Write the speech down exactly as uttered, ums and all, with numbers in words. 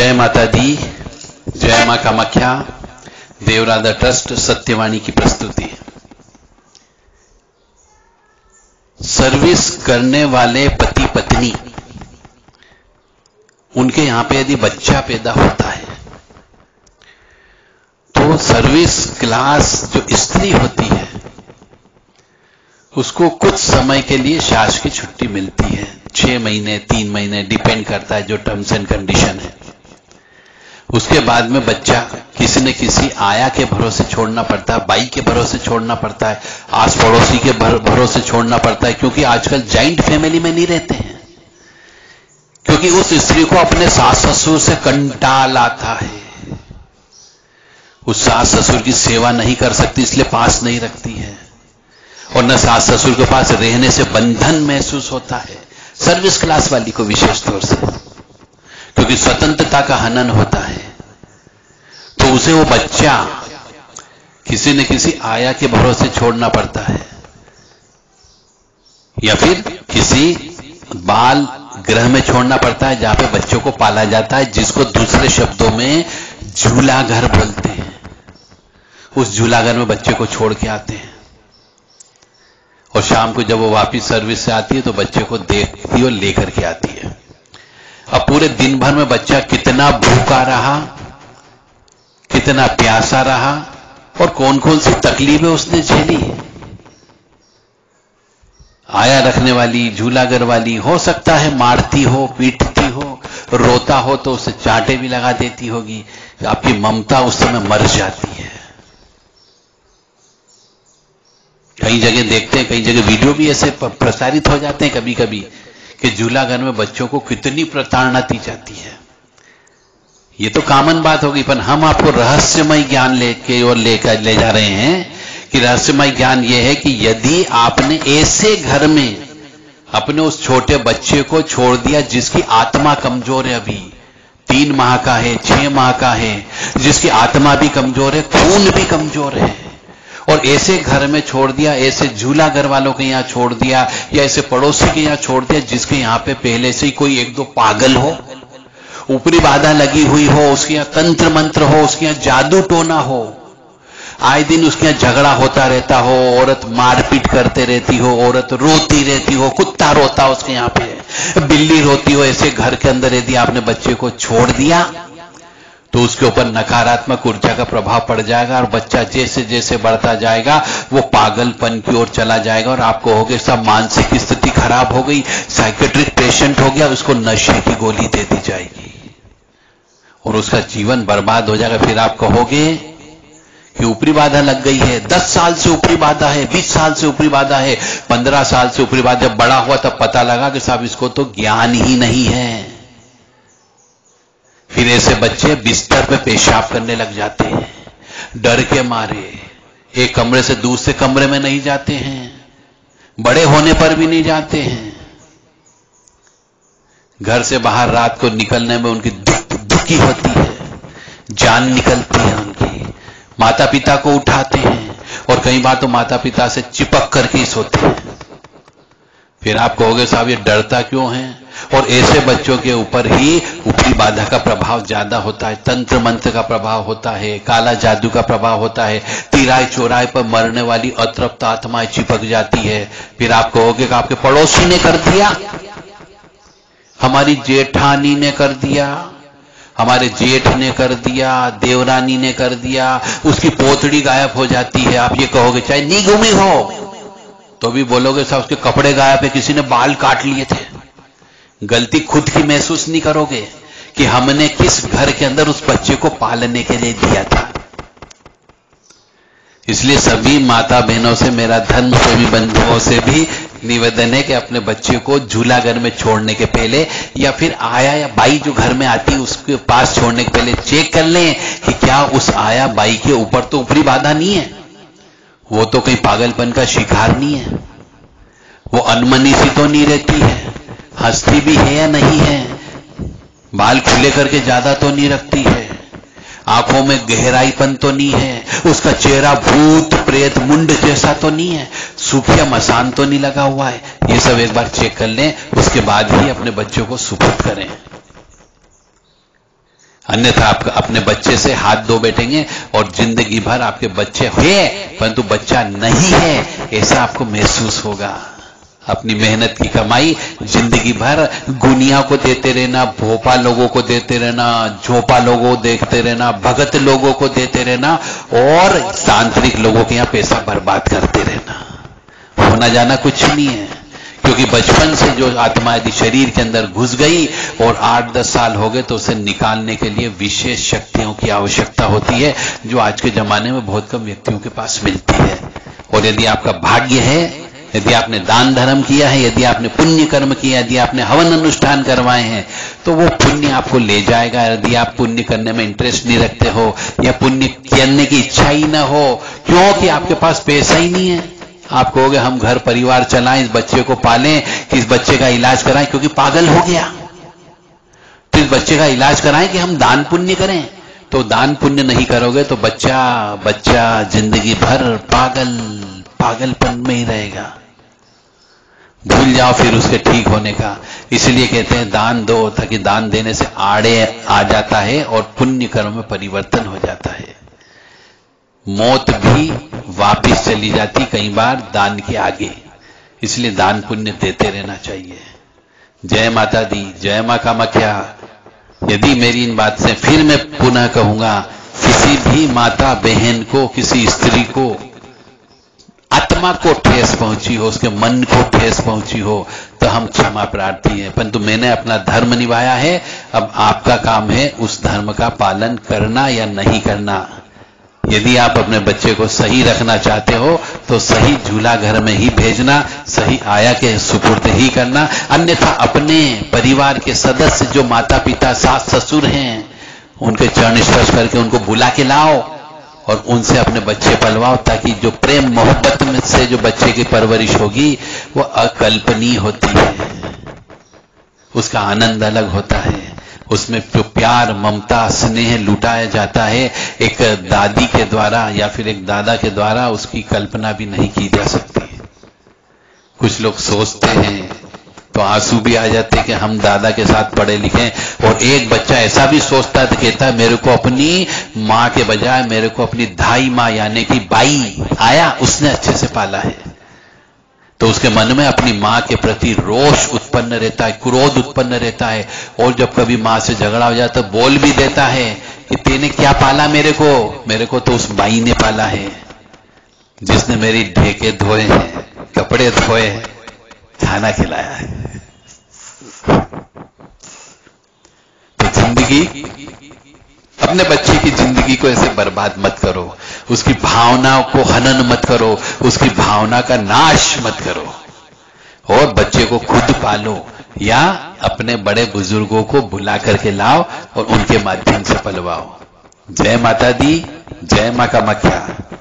जय माता दी, जय मां कामाख्या। देवराधा ट्रस्ट सत्यवाणी की प्रस्तुति। सर्विस करने वाले पति पत्नी, उनके यहां पे यदि बच्चा पैदा होता है तो सर्विस क्लास जो स्त्री होती है उसको कुछ समय के लिए शास की छुट्टी मिलती है, छह महीने तीन महीने डिपेंड करता है जो टर्म्स एंड कंडीशन है। उसके बाद में बच्चा किसी न किसी आया के भरोसे छोड़ना पड़ता है, बाई के भरोसे छोड़ना पड़ता है, आस पड़ोसी के भरोसे छोड़ना पड़ता है, क्योंकि आजकल जॉइंट फैमिली में नहीं रहते हैं, क्योंकि उस स्त्री को अपने सास ससुर से कंटाल आता है, उस सास ससुर की सेवा नहीं कर सकती इसलिए पास नहीं रखती है, और न सास ससुर के पास रहने से बंधन महसूस होता है। सर्विस क्लास वाली को विशेष तौर से, क्योंकि स्वतंत्रता का हनन होता है, तो उसे वो बच्चा किसी न किसी आया के भरोसे छोड़ना पड़ता है, या फिर किसी बाल गृह में छोड़ना पड़ता है जहां पे बच्चों को पाला जाता है, जिसको दूसरे शब्दों में झूला घर बोलते हैं। उस झूला घर में बच्चे को छोड़ के आते हैं और शाम को जब वो वापिस सर्विस से आती है तो बच्चे को देखती और लेकर के आती है। अब पूरे दिन भर में बच्चा कितना भूखा रहा, कितना प्यासा रहा और कौन कौन सी तकलीफें उसने झेली। आया रखने वाली, झूलागर वाली हो सकता है मारती हो, पीटती हो, रोता हो तो उसे चांटे भी लगा देती होगी, आपकी ममता उस समय मर जाती है। कई जगह देखते हैं, कई जगह वीडियो भी ऐसे प्रसारित हो जाते हैं कभी कभी कि झूलाघर में बच्चों को कितनी प्रताड़ना दी जाती है। ये तो कॉमन बात होगी, पर हम आपको रहस्यमय ज्ञान लेके और लेकर ले जा रहे हैं कि रहस्यमय ज्ञान यह है कि यदि आपने ऐसे घर में अपने उस छोटे बच्चे को छोड़ दिया जिसकी आत्मा कमजोर है, अभी तीन माह का है, छह माह का है, जिसकी आत्मा भी कमजोर है, खून भी कमजोर है, और ऐसे घर में छोड़ दिया, ऐसे झूला घर वालों के यहां छोड़ दिया, या ऐसे पड़ोसी के यहां छोड़ दिया जिसके यहां पे पहले से ही कोई एक दो पागल हो, ऊपरी बाधा लगी हुई हो, उसके यहां तंत्र मंत्र हो, उसके यहां जादू टोना हो, आए दिन उसके यहां झगड़ा होता रहता हो, औरत मारपीट करते रहती हो, औरत रोती रहती हो, कुत्ता रोता उसके यहां पे, बिल्ली रोती हो, ऐसे घर के अंदर यदि आपने बच्चे को छोड़ दिया तो उसके ऊपर नकारात्मक ऊर्जा का प्रभाव पड़ जाएगा और बच्चा जैसे जैसे बढ़ता जाएगा वो पागलपन की ओर चला जाएगा और आपको होगे सब मानसिक स्थिति खराब हो गई, साइकेट्रिक पेशेंट हो गया, उसको नशे की गोली दे दी जाएगी और उसका जीवन बर्बाद हो जाएगा। फिर आप कहोगे कि ऊपरी बाधा लग गई है, दस साल से ऊपरी बाधा है, बीस साल से ऊपरी बाधा है, पंद्रह साल से ऊपरी बाधा। जब बड़ा हुआ तब पता लगा कि साहब इसको तो ज्ञान ही नहीं है। फिर ऐसे बच्चे बिस्तर पे पेशाब करने लग जाते हैं, डर के मारे एक कमरे से दूसरे कमरे में नहीं जाते हैं, बड़े होने पर भी नहीं जाते हैं, घर से बाहर रात को निकलने में उनकी दुख दुखी होती है, जान निकलती है उनकी, माता पिता को उठाते हैं और कई बार तो माता पिता से चिपक करके ही सोते हैं। फिर आप कहोगे साहब ये डरता क्यों है, और ऐसे बच्चों के ऊपर ही ऊपरी बाधा का प्रभाव ज्यादा होता है, तंत्र मंत्र का प्रभाव होता है, काला जादू का प्रभाव होता है, तिराए चौराहे पर मरने वाली अतृप्त आत्माएं चिपक जाती है। फिर आप कहोगे कि आपके पड़ोसी ने कर दिया, हमारी जेठानी ने कर दिया, हमारे जेठ ने कर दिया, देवरानी ने कर दिया, उसकी पोतड़ी गायब हो जाती है। आप ये कहोगे चाहे नहीं घूमी हो तो भी बोलोगे साहब उसके कपड़े गायब है, किसी ने बाल काट लिए थे। गलती खुद की महसूस नहीं करोगे कि हमने किस घर के अंदर उस बच्चे को पालने के लिए दिया था। इसलिए सभी माता बहनों से, मेरा धर्म प्रेमी बंधुओं से भी निवेदन है कि अपने बच्चे को झूला घर में छोड़ने के पहले या फिर आया या बाई जो घर में आती है उसके पास छोड़ने के पहले चेक कर लें कि क्या उस आया बाई के ऊपर तो ऊपरी बाधा नहीं है, वो तो कहीं पागलपन का शिकार नहीं है, वो अनमनी सी तो नहीं रहती है, हंसती भी है या नहीं है, बाल खुले करके ज्यादा तो नहीं रखती है, आंखों में गहराईपन तो नहीं है, उसका चेहरा भूत प्रेत मुंड जैसा तो नहीं है, सूखिया मसान तो नहीं लगा हुआ है। ये सब एक बार चेक कर लें, उसके बाद ही अपने बच्चों को सुपुर्द करें। अन्यथा आप अपने बच्चे से हाथ धो बैठेंगे और जिंदगी भर आपके बच्चे है परंतु बच्चा नहीं है ऐसा आपको महसूस होगा। अपनी मेहनत की कमाई जिंदगी भर गुनिया को देते रहना, भोपा लोगों को देते रहना, झोपा लोगों को देखते रहना, भगत लोगों को देते रहना और तांत्रिक लोगों के यहां पैसा बर्बाद करते रहना। होना जाना कुछ नहीं है, क्योंकि बचपन से जो आत्मा यदि शरीर के अंदर घुस गई और आठ दस साल हो गए तो उसे निकालने के लिए विशेष शक्तियों की आवश्यकता होती है, जो आज के जमाने में बहुत कम व्यक्तियों के पास मिलती है। और यदि आपका भाग्य है, यदि आपने दान धर्म किया है, यदि आपने पुण्य कर्म किया, यदि आपने हवन अनुष्ठान करवाए हैं, तो वो पुण्य आपको ले जाएगा। यदि आप पुण्य करने में इंटरेस्ट नहीं रखते हो या पुण्य करने की इच्छा ही ना हो, क्योंकि आपके पास पैसा ही नहीं है, आप कहोगे हम घर परिवार चलाएं, इस बच्चे को पालें, कि इस बच्चे का इलाज कराएं क्योंकि पागल हो गया, तो इस बच्चे का इलाज कराएं कि हम दान पुण्य करें। तो दान पुण्य नहीं करोगे तो बच्चा बच्चा जिंदगी भर पागल पागलपन में ही रहेगा। भूल जाओ फिर उसके ठीक होने का। इसलिए कहते हैं दान दो, ताकि दान देने से आड़े आ जाता है और पुण्य कर्म में परिवर्तन हो जाता है। मौत भी वापिस चली जाती कई बार दान के आगे, इसलिए दान पुण्य देते रहना चाहिए। जय माता दी, जय मां कामाख्या। यदि मेरी इन बात से फिर मैं पुनः कहूंगा, किसी भी माता बहन को, किसी स्त्री को आत्मा को ठेस पहुंची हो, उसके मन को ठेस पहुंची हो, तो हम क्षमा प्रार्थी हैं। परंतु मैंने अपना धर्म निभाया है, अब आपका काम है उस धर्म का पालन करना या नहीं करना। यदि आप अपने बच्चे को सही रखना चाहते हो तो सही झूला घर में ही भेजना, सही आया के सुपुर्द ही करना। अन्यथा अपने परिवार के सदस्य जो माता पिता सास ससुर हैं, उनके चरण स्पर्श करके उनको बुला के लाओ और उनसे अपने बच्चे पलवाओ, ताकि जो प्रेम मोहब्बत में से जो बच्चे की परवरिश होगी वो अकल्पनीय होती है, उसका आनंद अलग होता है। उसमें जो प्यार ममता स्नेह लुटाया जाता है एक दादी के द्वारा या फिर एक दादा के द्वारा, उसकी कल्पना भी नहीं की जा सकती। कुछ लोग सोचते हैं तो आंसू भी आ जाते कि हम दादा के साथ पढ़े लिखे, और एक बच्चा ऐसा भी सोचता है तो कहता है मेरे को अपनी मां के बजाय मेरे को अपनी धाई मां यानी कि बाई आया, उसने अच्छे से पाला है, तो उसके मन में अपनी मां के प्रति रोष उत्पन्न रहता है, क्रोध उत्पन्न रहता है, और जब कभी मां से झगड़ा हो जाता है बोल भी देता है कि तेने क्या पाला मेरे को, मेरे को तो उस बाई ने पाला है जिसने मेरी ढेके धोए हैं, कपड़े धोए हैं, खाना खिलाया है। तो जिंदगी, अपने बच्चे की जिंदगी को ऐसे बर्बाद मत करो, उसकी भावनाओं को हनन मत करो, उसकी भावना का नाश मत करो, और बच्चे को खुद पालो या अपने बड़े बुजुर्गों को बुला करके लाओ और उनके माध्यम से पलवाओ। जय माता दी, जय मां कामाख्या।